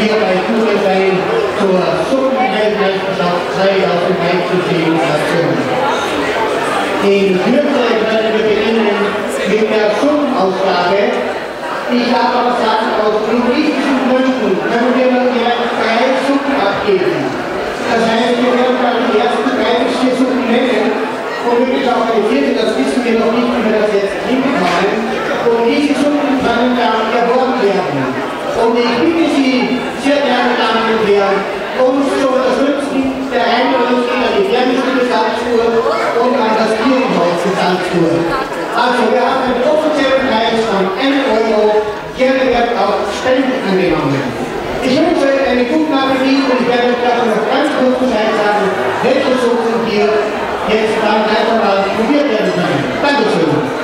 hier bei Kugelwein zur Suppenweltmeisterschaft 2013 Nation. In Kürze werden wir beginnen mit der Suppenausgabe. Ich darf aber sagen, aus logistischen Gründen können wir nur direkt 3 Suppen abgeben. Das heißt, wir werden dann die ersten 3 bis 4 Suppen nennen. Und wirklich auch eine 4., das wissen wir noch nicht, wie wir das jetzt hinbekommen. Und diese Suppen können dann erworben werden. Und ich bitte Sie, sehr geehrte Damen und Herren, uns zu unterstützen, der Einladung geht an die Fernschule Salzburg und an das Kirchenhaus in Salzburg. Also wir haben einen offiziellen Preis von 1 €, gerne wird auch Spenden angenommen. Ich wünsche euch einen guten Appetit und ich werde euch noch ganz kurz Bescheid sagen, welche Suppen hier jetzt dann einfach mal probiert werden können. Dankeschön.